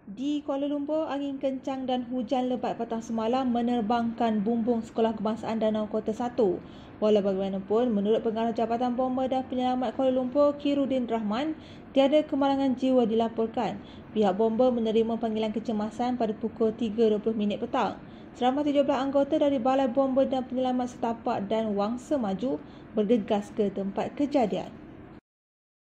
Di Kuala Lumpur, angin kencang dan hujan lebat petang semalam menerbangkan bumbung Sekolah Kebangsaan Danau Kota 1. Walau bagaimanapun, menurut Pengarah Jabatan Bomba dan Penyelamat Kuala Lumpur, Khairuddin Rahman, tiada kemalangan jiwa dilaporkan. Pihak bomba menerima panggilan kecemasan pada pukul 3.20 petang. Seramai 17 anggota dari Balai Bomba dan Penyelamat Setapak dan Wangsa Maju bergegas ke tempat kejadian.